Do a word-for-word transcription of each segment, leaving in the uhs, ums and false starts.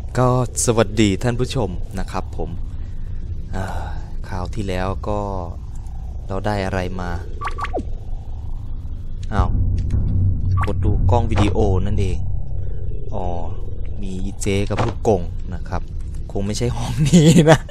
ก็สวัสดีท่านผู้ชมนะครับผมคราวที่แล้วก็เราได้อะไรมาอ้าวกดดูกล้องวิดีโอนั่นเองอ๋อมีเจกับลูกกงนะครับคงไม่ใช่ห้องนี้นะ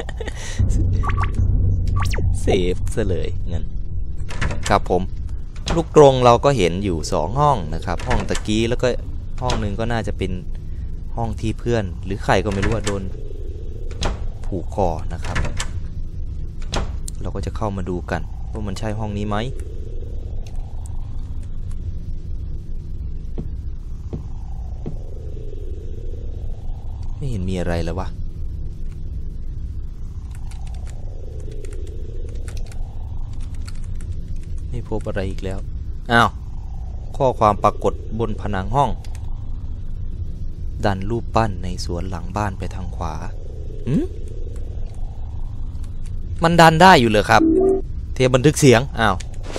เซฟซะเลยงั้นครับผมลูกกรงเราก็เห็นอยู่สองห้องนะครับห้องตะกี้แล้วก็ห้องหนึ่งก็น่าจะเป็นห้องที่เพื่อนหรือใครก็ไม่รู้ว่าโดนผูกคอนะครับเราก็จะเข้ามาดูกันว่ามันใช่ห้องนี้ไหมไม่เห็นมีอะไรเลยวะไม่พบอะไรอีกแล้วอ้าวข้อความปรากฏบนผนังห้องดันรูปปั้นในสวนหลังบ้านไปทางขวาหืมมันดันได้อยู่เลยครับเทปบันทึกเสียงอ้าว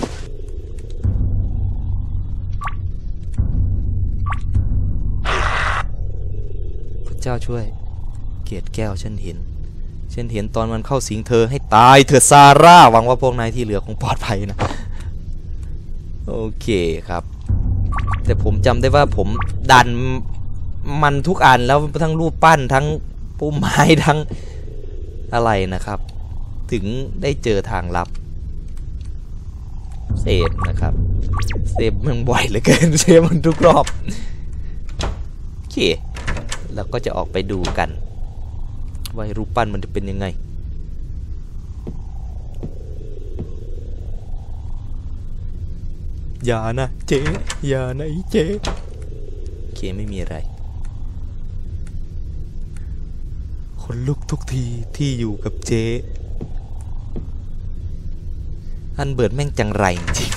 พระเจ้าช่วยเกศแก้วฉันเห็นฉันเห็นตอนมันเข้าสิงเธอให้ตายเถอะซาร่าหวังว่าพวกนายที่เหลือคงปลอดภัยนะโอเคครับแต่ผมจำได้ว่าผมดันมันทุกอันแล้วทั้งรูปปั้นทั้งปุ่มไม้ทั้งอะไรนะครับถึงได้เจอทางลับเซฟนะครับเซฟมันบ่อยเหลือเกินเซฟมันทุกรอบโอเคแล้วก็จะออกไปดูกันว่ารูปปั้นมันจะเป็นยังไงอย่านะเจ๊อย่านะเจ๊โอเคไม่มีอะไรคนลุกทุกทีที่อยู่กับเจ๊อันเบิร์ดแม่งจังไรจริง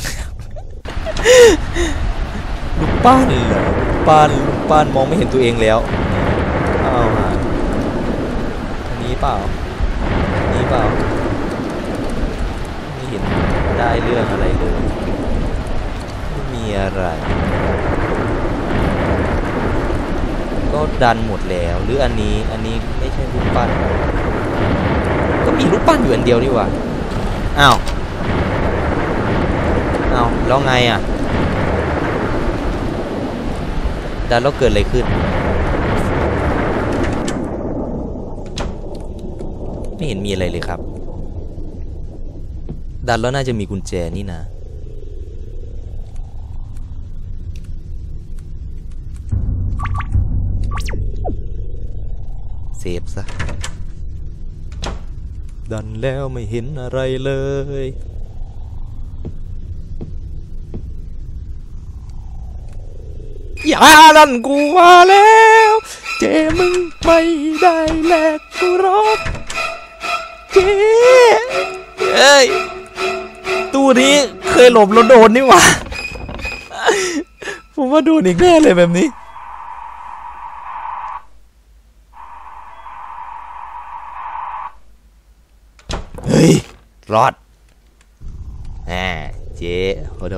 ลูกปั้นเหรอลูกปั้นลูกปั้นมองไม่เห็นตัวเองแล้วอ้าวอันนี้เปล่าอันนี้เปล่าไม่เห็นได้เรื่องอะไรเลยไม่มีอะไรก็ดันหมดแล้วหรืออันนี้อันนี้ไม่ใช่รูปปั้นก็มีรูปปั้นอยู่อันเดียวนี่หว่าอ้าวอ้าวแล้วไงอ่ะดันแล้วเกิดอะไรขึ้นไม่เห็นมีอะไรเลยครับดันแล้วน่าจะมีกุญแจนี่นะเซฟซะดันแล้วไม่เห็นอะไรเลยอย่าดันกูมาแล้วเจมึงไม่ได้แลกกูรบเจเอ้ยตู้นี้เคยหลบแล้วโดนนี่หว่าผมว่าโดนอีกแน่เลยแบบนี้เฮ้ยรอดแหมเจ๊โหโด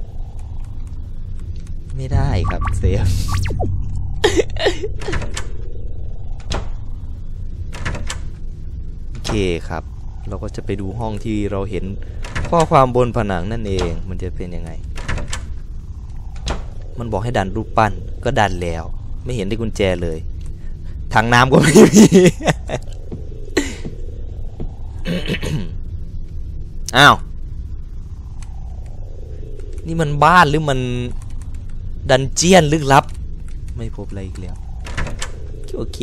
ไม่ได้ครับเซฟโอเคครับเราก็จะไปดูห้องที่เราเห็นข้อความบนผนังนั่นเองมันจะเป็นยังไงมันบอกให้ดันรูปปั้นก็ดันแล้วไม่เห็นได้กุญแจเลยถังน้ำก็ไม่มี อ้าวนี่มันบ้านหรือมันดันเจียนลึกลับไม่พบอะไรอีกแล้วโอเค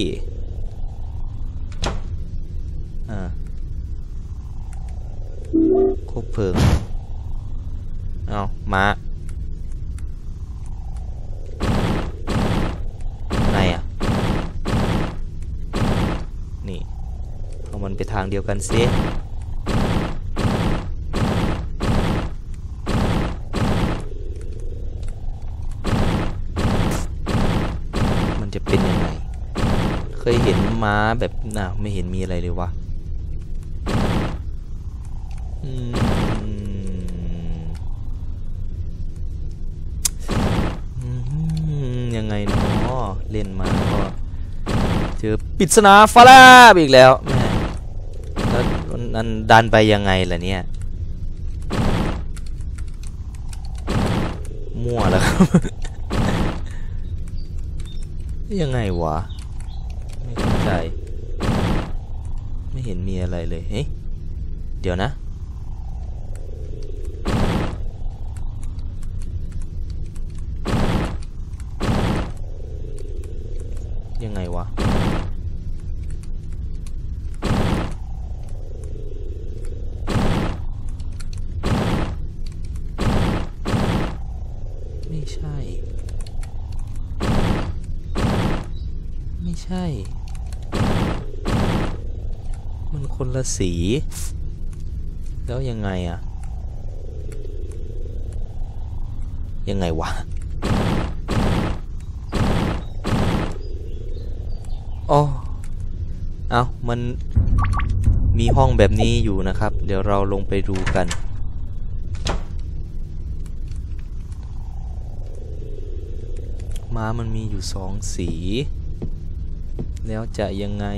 อ่าคบเพลิงเอามาไหนอ่ะนี่เอามันไปทางเดียวกันซิจะเป็นยังไงเคยเห็นม้าแบบน่ะไม่เห็นมีอะไรเลยวะอืมยังไงเนาะเล่นมาก็เจอปริศนาฟ้าแลบอีกแล้วแม่แล้วมันดันไปยังไงล่ะเนี่ยมั่วแล้วครับ ยังไงวะไม่เข้าใจไม่เห็นมีอะไรเลยเฮ้ยเดี๋ยวนะยังไงวะไม่ใช่ไม่ใช่มันคนละสีแล้วยังไงอะยังไงวะอ๋อเอามันมีห้องแบบนี้อยู่นะครับเดี๋ยวเราลงไปดูกันม้ามันมีอยู่สองสีแล้วจะยังไง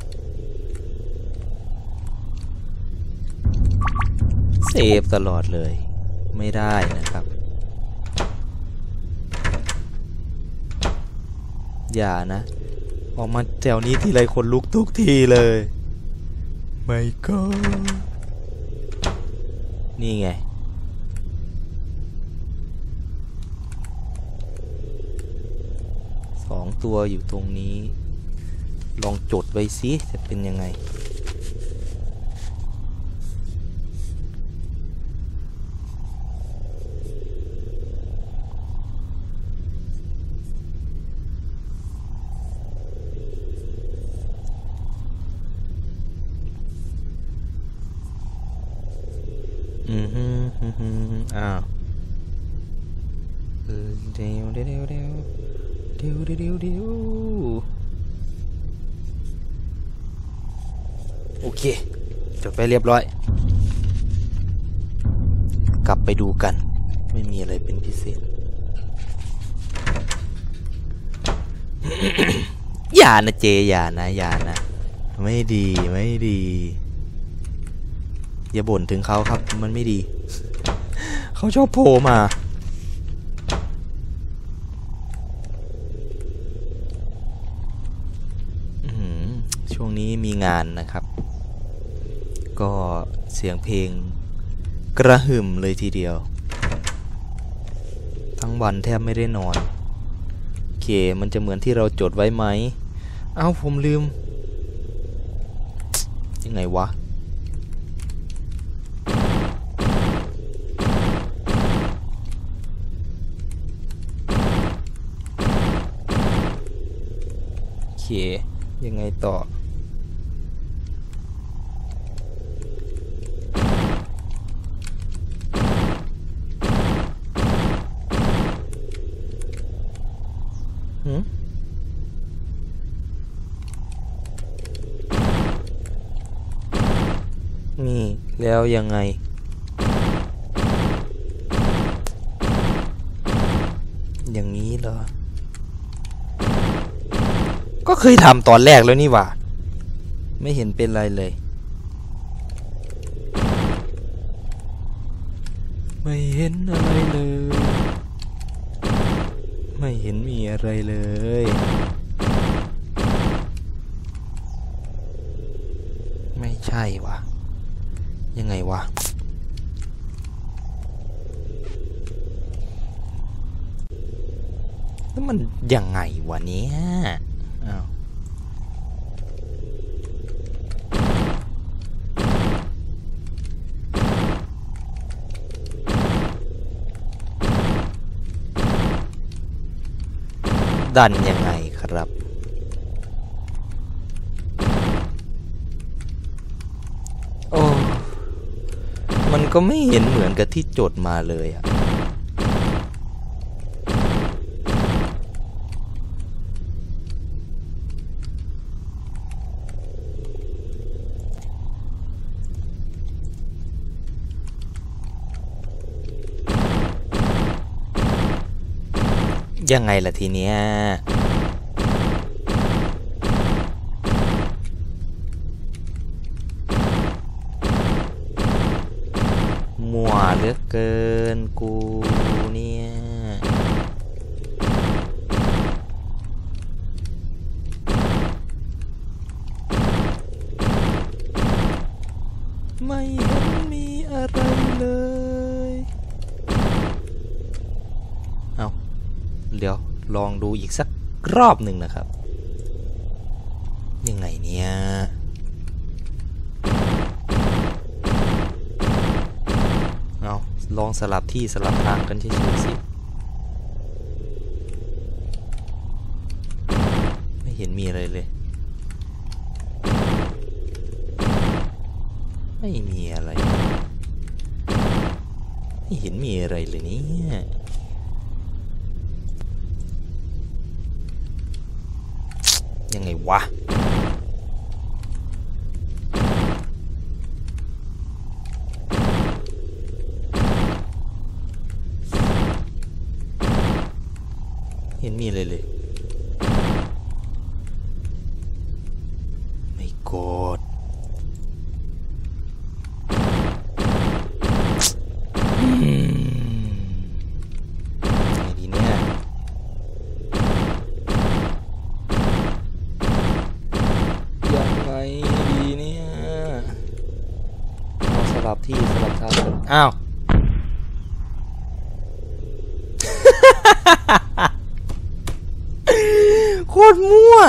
เซฟตลอดเลยไม่ได้นะครับอย่านะออกมาแถวนี้ทีไรคนลุกทุกทีเลยไม่ก็นี่ไงสองตัวอยู่ตรงนี้ลองจดไว้สิจะเป็นยังไงอืมฮึฮึฮึอ้าวเดี๋ยวเดี๋ยวเดี๋ยวเดี๋ยวเดี๋ยวเดี๋ยวเดี๋ยวเดี๋ยวโอเคจดไปเรียบร้อยกลับไปดูกันไม่มีอะไรเป็นพิเศษ อย่านะเจอย่านะอย่านะไม่ดีไม่ดีอย่าบ่นถึงเขาครับมันไม่ดี เขาชอบโผล่มาช่วงนี้มีงานนะครับก็เสียงเพลงกระหึ่มเลยทีเดียวทั้งวันแทบไม่ได้นอนโอเคมันจะเหมือนที่เราจดไว้ไหมเอ้าผมลืมยังไงวะโอเคยังไงต่อหืมนี่แล้วยังไงอย่างนี้เหรอก็เคยทำตอนแรกแล้วนี่หว่าไม่เห็นเป็นไรเลยไม่เห็นอะไรเลยไม่เห็นมีอะไรเลยไม่ใช่วะยังไงวะแล้วมันยังไงวะเนี้ยอ้าวดันยังไงครับโอ้มันก็ไม่เห็นเหมือนกับที่จดมาเลยอะยังไงล่ะทีเนี้ยเหลือเกินกูเนี่ยไม่เห็นมีอะไรเลยเอาเดี๋ยวลองดูอีกสักรอบหนึ่งนะครับยังไงเนี่ยเอาลองสลับที่สลับทางกันเฉยๆสิไม่เห็นมีอะไรเลยไม่มีอะไรไม่เห็นมีอะไรเลยเนี่ยยังไงวะเห็นมีอะไรเลยไม่กดอืมไงดีเนี่ยยังไงดีเนี่ยเอาสลับที่สลับทางอ้าวโคตรมั่ว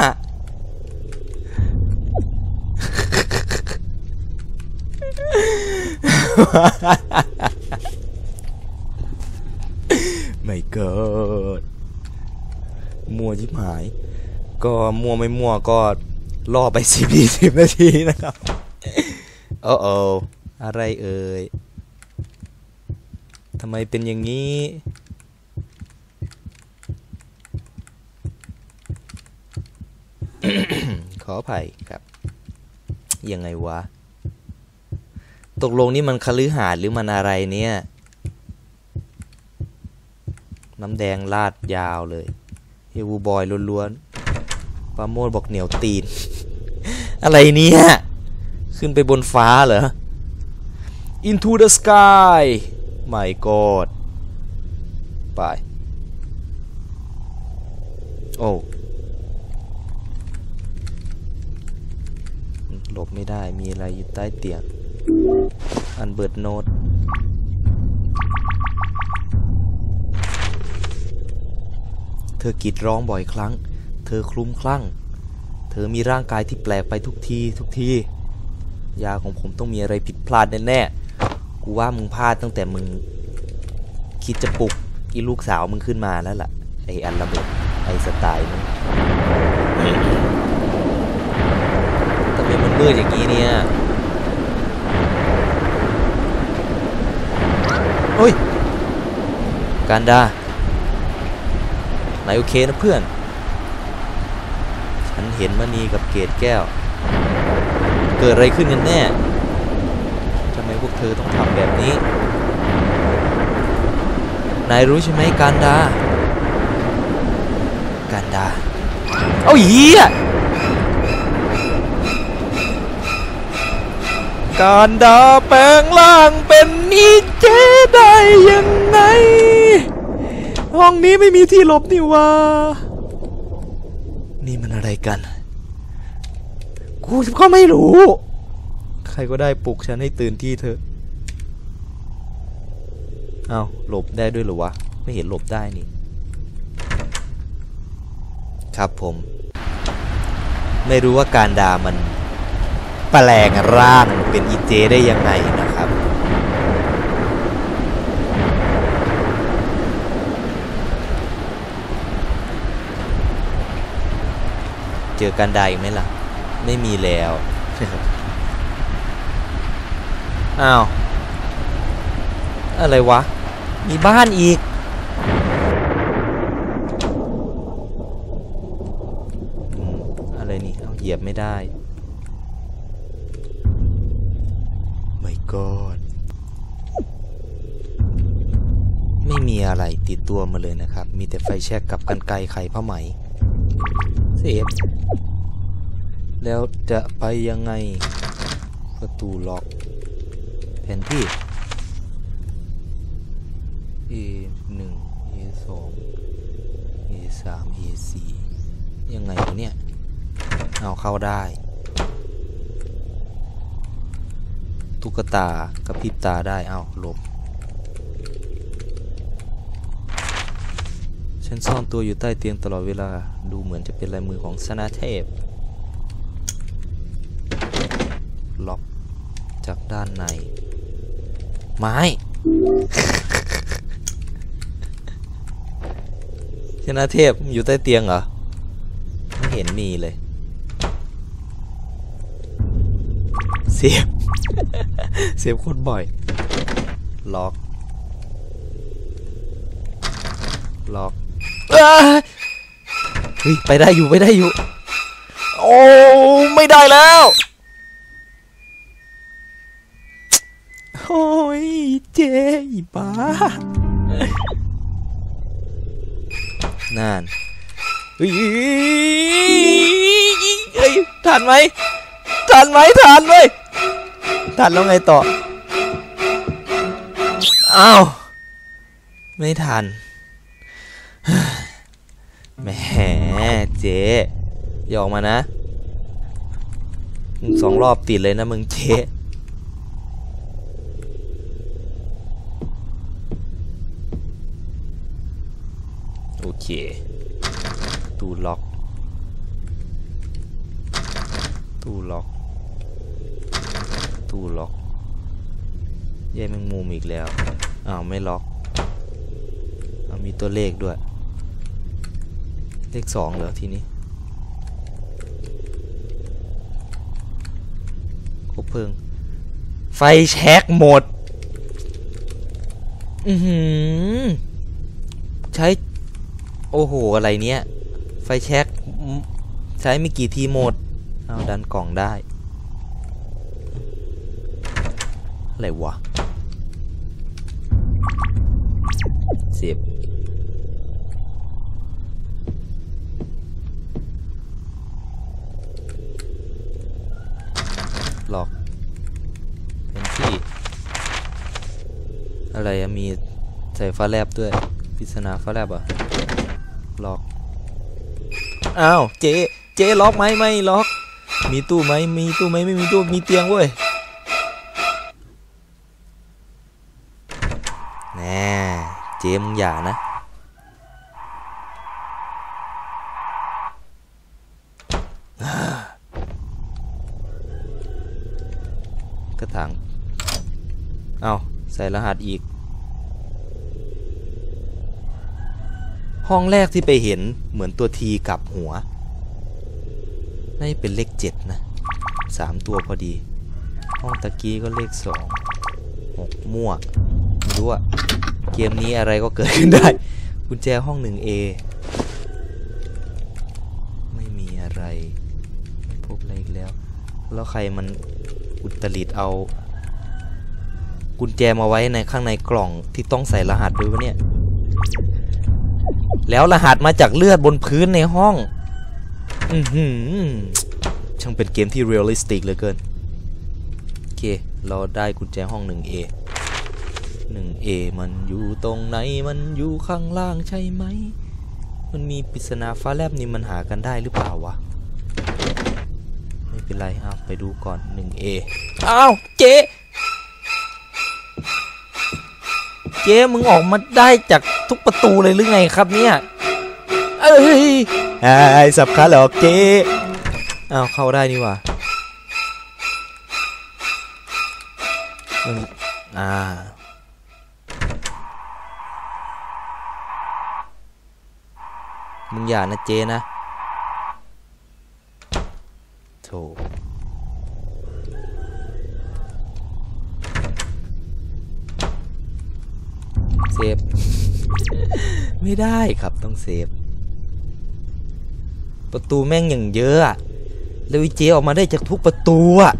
ไม่เกิดมั่วชิบหายก็มั่วไม่มั่วก็ล่อไปสิบยี่สิบนาทีนะครับโอ้โออะไรเอ่ยทำไมเป็นอย่างนี้ขออภัยครับยังไงวะตกลงนี่มันคฤหาสน์หรือมันอะไรเนี่ยน้ำแดงลาดยาวเลยเฮวูบอยล้วนๆปาโมดบอกเหนียวตีน อะไรเนี่ยขึ้นไปบนฟ้าเหรอ Into the sky My God ไปโอ้หลบไม่ได้มีอะไรอยู่ใต้เตียงอันเบิร์ดโน้ตเธอกรีดร้องบ่อยครั้งเธอคลุ้มคลั่งเธอมีร่างกายที่แปลกไปทุกทีทุกทียาของผมต้องมีอะไรผิดพลาดแน่ๆกูว่ามึงพลาดตั้งแต่มึงคิดจะปลุกอีลูกสาวมึงขึ้นมาแล้วล่ะไออันระเบิดไอสไตล์มึงทำไมมันมืดอย่างนี้เนี่ยโอ้ยกันดานายโอเคนะเพื่อนฉันเห็นมณีกับเกศแก้วเกิดอะไรขึ้นกันแน่ทำไมพวกเธอต้องทำแบบนี้นายรู้ใช่ไหมกันดากันดาเอาเหี้ยกันดาแปลงร่างเป็นนิเจได้ยังไงห้องนี้ไม่มีที่หลบนี่วะนี่มันอะไรกันกูก็ไม่รู้ใครก็ได้ปลุกฉันให้ตื่นที่เถอะเอาหลบได้ด้วยหรอวะไม่เห็นหลบได้นี่ครับผมไม่รู้ว่าการดามันแปลงร่างเป็นอีเจได้ยังไงนะครับเจอกันได้ไหมล่ะไม่มีแล้ว อ้าวอะไรวะมีบ้านอีกอะไรนี่เอาเหยียบไม่ได้ไม่กอดไม่มีอะไรติดตัวมาเลยนะครับมีแต่ไฟแช็กกับกรรไกรไขผ้าไหมเซฟแล้วจะไปยังไงประตูล็อกแผนที่ A หนึ่ง A สอง A สาม A สี่ยังไงวะเนี่ยเอาเข้าได้ตุ๊กตากระพริบตาได้เอาหลบฉันซ่อนตัวอยู่ใต้เตียงตลอดเวลาดูเหมือนจะเป็นลายมือของสนาเทพล็อกจากด้านในไม้ ชนะเทพอยู่ใต้เตียงเหรอไม่เห็นมีเลยเสียบ เสียบโคตรบ่อยล็อกล็อกเฮ้ยไปได้อยู่ไปได้อยู่โอ้ไม่ได้แล้วโอ้ยเจ๊อีบ้านั่นเฮ้ยเฮ้ยทันไหมทันไหมทันเว้ยทันแล้วไงต่ออ้าวไม่ทันแหมเจ๊อย่าออกมานะมึงสองรอบติดเลยนะมึงเจ๊โอเคตู้ล็อกตู้ล็อกตู้ล็อกแย่แมงมุมอีกแล้วอ้าวไม่ล็อกเอามีตัวเลขด้วยเลขสองเหรอทีนี้คบเพลิงไฟแช็กหมดอือหือใช้โอ้โหอะไรเนี้ยไฟแช็กใช้ไม่กี่ทีหมดเอาดันกล่องได้อะไรวะเสียบหลอกเป็นที่อะไรมีใส่ฟ้าแลบด้วยปริศนาฟ้าแลบอ่ะล็อกอ้าวเจ๊เจ๊ล็อกไหมไม่ล็อกมีตู้ไหมมีตู้ไหมไม่มีตู้มีเตียงเว้ยแน่เจ๊มึงอย่านะกระถางเอาใส่รหัสอีกห้องแรกที่ไปเห็นเหมือนตัวทีกลับหัวน่าจะเป็นเลขเจ็ดนะสามตัวพอดีห้องตะกี้ก็เลขสองหกมั่วไม่รู้อะเกมนี้อะไรก็เกิดขึ้นได้กุญแจห้องหนึ่ง เอ ไม่มีอะไรไม่พบอะไรอีกแล้วแล้วใครมันอุตริดเอากุญแจมาไว้ในข้างในกล่องที่ต้องใส่รหัสด้วยวะเนี่ยแล้วรหัสมาจากเลือดบนพื้นในห้องอือหือช่างเป็นเกมที่เรียลลิสติกเหลือเกินโอเคเราได้กุญแจห้อง หนึ่ง เอ หนึ่ง เอ มันอยู่ตรงไหนมันอยู่ข้างล่างใช่ไหมมันมีปริศนาฟ้าแลบนี่มันหากันได้หรือเปล่าวะไม่เป็นไรเอาไปดูก่อน หนึ่ง เอ อ้าวเจ๊เจ๊มึงออกมาได้จากทุกประตูเลยหรือไงครับเนี่ยเอ้ยไอ้สับขาหลอกเจ๊อ้าวเข้าได้นี่หว่ามึงอ่ามึงอย่านะเจ๊นะโธ่เซฟ ไม่ได้ครับต้องเซฟประตูแม่งอย่างเยอะอะแล้วไอ้เจ๊ออกมาได้จากทุกประตูอะ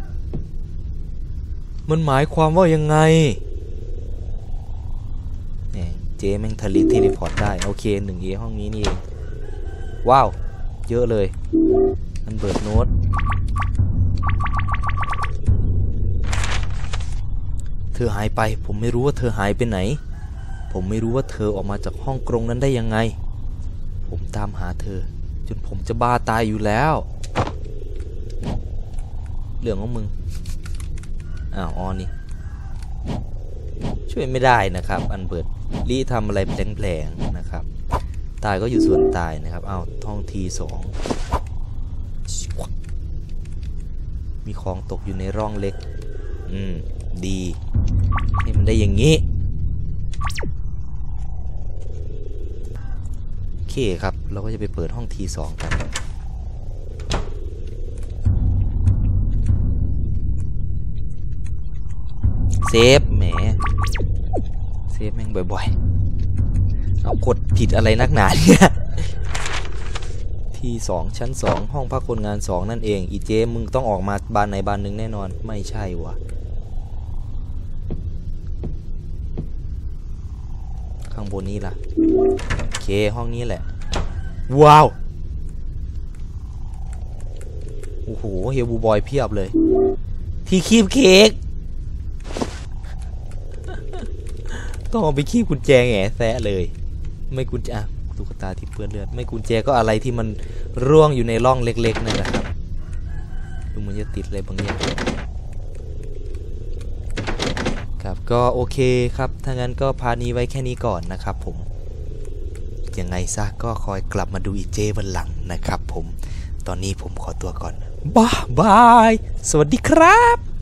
มันหมายความว่ายังไงเนี่ยเจ๊แม่งทะลิเทเลพอร์ตได้โอเคหนึ่งเอห้องนี้นี่เองว้าวเยอะเลยมันเบิร์ดโน้ตเธอหายไปผมไม่รู้ว่าเธอหายไปไหนผผมไม่รู้ว่าเธอออกมาจากห้องกรงนั้นได้ยังไงผมตามหาเธอจนผมจะบ้าตายอยู่แล้วเรื่องของมึงอ้าวอ๋อนี่ช่วยไม่ได้นะครับอันเบิร์ตลี่ทำอะไรแผลงๆนะครับตายก็อยู่ส่วนตายนะครับอ้าวท่องทีสองมีของตกอยู่ในร่องเล็กอืมดีให้มันได้อย่างนี้โอเคครับเราก็จะไปเปิดห้องทีสองกันเซฟแหมเซฟแม่งบ่อยๆเอากดผิดอะไรนักหนาเนี่ยทีสองชั้นสองห้องพักคนงานสองนั่นเองอีเจมึงต้องออกมาบานไหนบานหนึ่งแน่นอนไม่ใช่วะข้างบนนี้ล่ะโอเคห้องนี้แหละว้าวโอ้โหเฮลบูบอยเพียบเลยที่คีบเค้กต้องเอาไปคีบกุญแจแง่แซะเลยไม่กุญแจตุ๊กตาที่เปื้อนเลือดไม่กุญแจก็อะไรที่มันร่วงอยู่ในร่องเล็กๆนั่นแหละครับดูมันจะติดอะไรบางอย่างครับก็โอเคครับถ้างั้นก็พานี้ไว้แค่นี้ก่อนนะครับผมยังไงซะก็คอยกลับมาดูอีเจวันหลังนะครับผมตอนนี้ผมขอตัวก่อนบ๊ายบายสวัสดีครับ